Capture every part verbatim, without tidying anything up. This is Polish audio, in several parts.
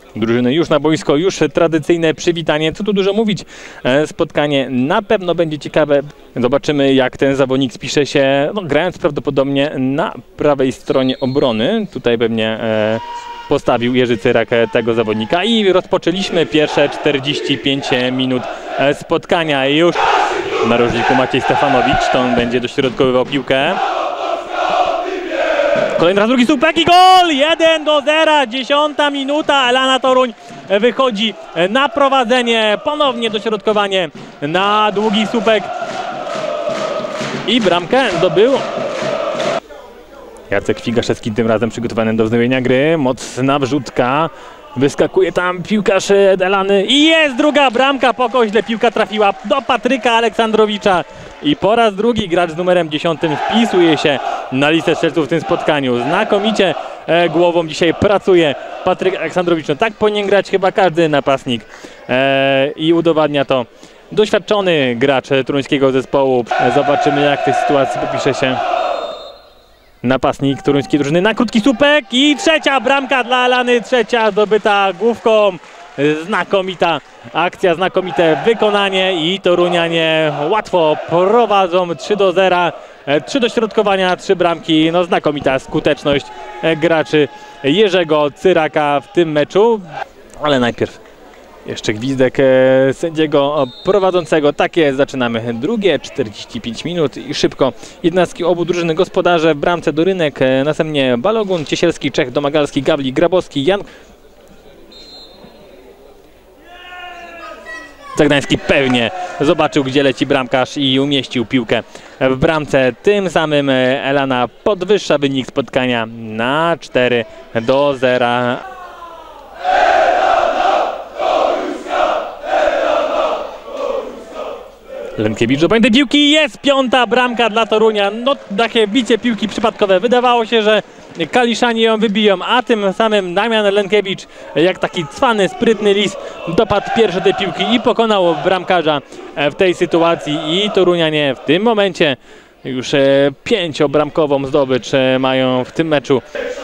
drużyny już na boisko, już tradycyjne przywitanie. Co tu dużo mówić, spotkanie na pewno będzie ciekawe. Zobaczymy, jak ten zawodnik spisze się, no, grając prawdopodobnie na prawej stronie obrony. Tutaj pewnie e, postawił Jerzy Cyrak tego zawodnika i rozpoczęliśmy pierwsze czterdzieści pięć minut spotkania. Już na rożniku Maciej Stefanowicz, to on będzie dośrodkowywał piłkę. Kolejny raz drugi słupek i gol! jeden do zera, dziesiąta minuta. Elana Toruń wychodzi na prowadzenie. Ponownie dośrodkowanie na długi słupek. I bramkę zdobył Jacek Figaszewski, tym razem przygotowany do wznowienia gry. Mocna wrzutka. Wyskakuje tam piłkarz Elany i jest druga bramka po koźle. Piłka trafiła do Patryka Aleksandrowicza. I po raz drugi gracz z numerem dziesiątym wpisuje się na listę strzelców w tym spotkaniu. Znakomicie e, głową dzisiaj pracuje Patryk Aleksandrowicz. No, tak powinien grać chyba każdy napastnik. E, I udowadnia to doświadczony gracz toruńskiego zespołu. Zobaczymy, jak w tej sytuacji popisze się napastnik toruńskiej drużyny na krótki słupek. I trzecia bramka dla Elany. Trzecia zdobyta główką. Znakomita akcja, znakomite wykonanie i Torunianie łatwo prowadzą trzy do zera. Trzy dośrodkowania, trzy bramki. No, znakomita skuteczność graczy Jerzego Cyraka w tym meczu. Ale najpierw jeszcze gwizdek sędziego prowadzącego. Tak jest, zaczynamy drugie czterdzieści pięć minut i szybko jednostki obu drużyny. Gospodarze w bramce Dorynek, następnie Balogun, Ciesielski, Czech, Domagalski, Gawlik, Grabowski, Jan. Zagdański pewnie zobaczył, gdzie leci bramkarz i umieścił piłkę w bramce. Tym samym Elana podwyższa wynik spotkania na cztery do zera. Lenkiewicz do tej piłki, jest piąta bramka dla Torunia. No, takie bicie piłki przypadkowe. Wydawało się, że Kaliszanie ją wybiją, a tym samym Damian Lenkiewicz, jak taki cwany, sprytny lis, dopadł pierwsze tej piłki i pokonał bramkarza w tej sytuacji. I Torunianie w tym momencie już pięciobramkową zdobycz mają w tym meczu.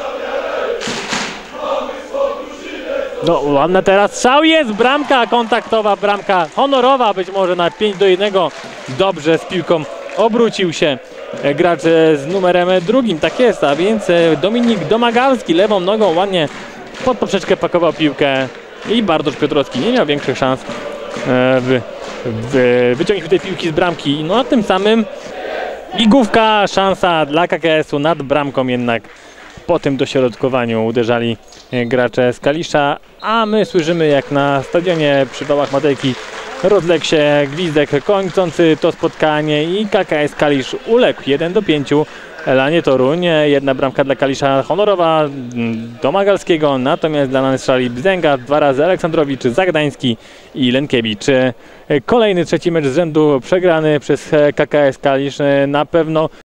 No, ładna teraz strzał, jest bramka kontaktowa, bramka honorowa być może na pięć do jednego. Dobrze z piłką obrócił się gracz z numerem drugim, tak jest, a więc Dominik Domagalski lewą nogą ładnie pod poprzeczkę pakował piłkę i Bartosz Piotrowski nie miał większych szans w, w wyciągnięciu tej piłki z bramki. No, a tym samym i główka, szansa dla K K S-u nad bramką, jednak po tym dośrodkowaniu uderzali gracze z Kalisza, a my słyszymy, jak na stadionie przy Wałach Matejki rozległ się gwizdek kończący to spotkanie i K K S Kalisz uległ jeden do pięciu Elanie Toruń. Jedna bramka dla Kalisza honorowa Domagalskiego, natomiast dla nas strzeli Bzdęga, dwa razy Aleksandrowicz, Zagdański i Lenkiewicz. Kolejny trzeci mecz z rzędu przegrany przez K K S Kalisz. Na pewno